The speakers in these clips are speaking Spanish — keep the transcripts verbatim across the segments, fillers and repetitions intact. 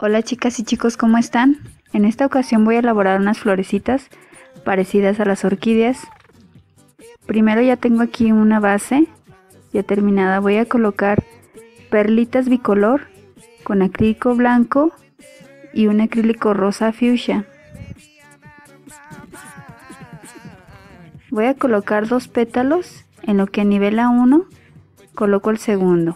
Hola chicas y chicos, ¿cómo están? En esta ocasión voy a elaborar unas florecitas parecidas a las orquídeas. Primero ya tengo aquí una base ya terminada. Voy a colocar perlitas bicolor con acrílico blanco y un acrílico rosa fuchsia. Voy a colocar dos pétalos, en lo que nivela uno, coloco el segundo.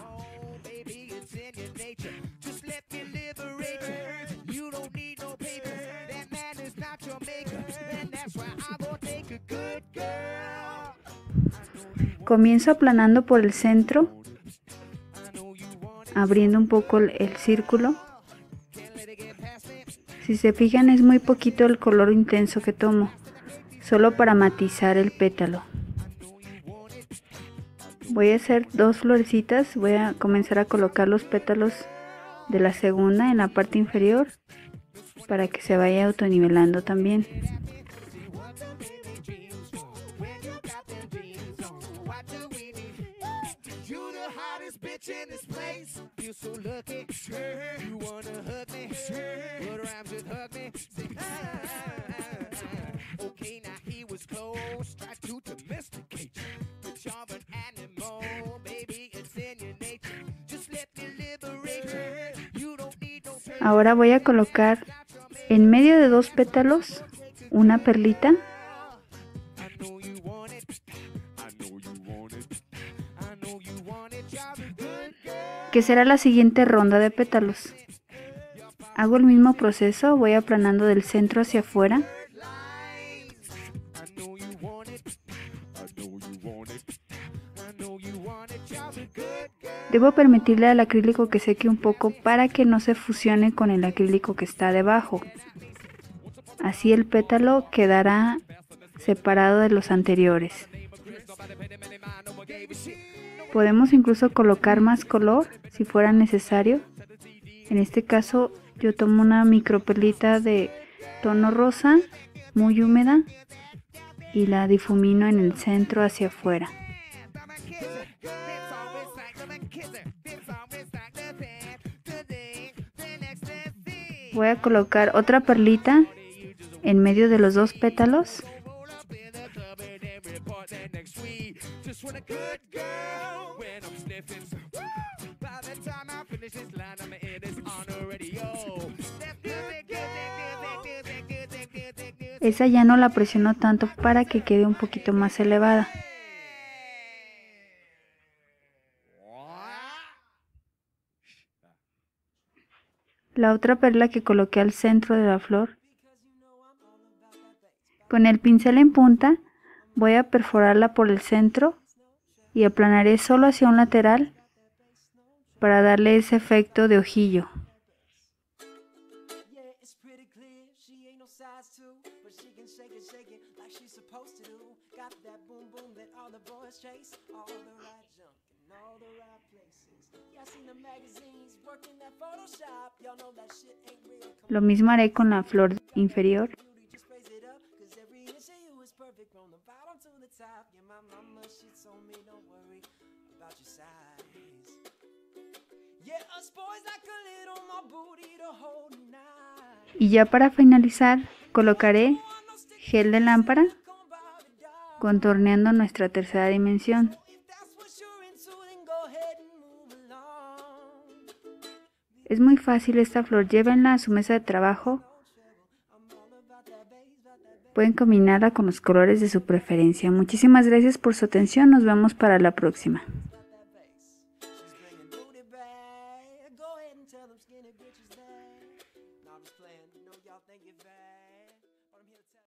Comienzo aplanando por el centro, abriendo un poco el, el círculo. Si se fijan, es muy poquito el color intenso que tomo, solo para matizar el pétalo. Voy a hacer dos florecitas. Voy a comenzar a colocar los pétalos de la segunda en la parte inferior para que se vaya autonivelando también. Ahora voy a colocar en medio de dos pétalos una perlita. Que será la siguiente ronda de pétalos. Hago el mismo proceso, voy aplanando del centro hacia afuera. Debo permitirle al acrílico que seque un poco para que no se fusione con el acrílico que está debajo. Así el pétalo quedará separado de los anteriores. Podemos incluso colocar más color si fuera necesario. En este caso yo tomo una microperlita de tono rosa muy húmeda y la difumino en el centro hacia afuera. Voy a colocar otra perlita en medio de los dos pétalos. Esa ya no la presiono tanto para que quede un poquito más elevada. La otra perla que coloqué al centro de la flor. Con el pincel en punta voy a perforarla por el centro y aplanaré solo hacia un lateral para darle ese efecto de ojillo. Lo mismo haré con la flor inferior. Y ya para finalizar colocaré gel de lámpara contorneando nuestra tercera dimensión. Es muy fácil esta flor, llévenla a su mesa de trabajo. Pueden combinarla con los colores de su preferencia. Muchísimas gracias por su atención, nos vemos para la próxima. Tell them skinny bitches that. No, I'm just playing. You know, y'all think you're bad.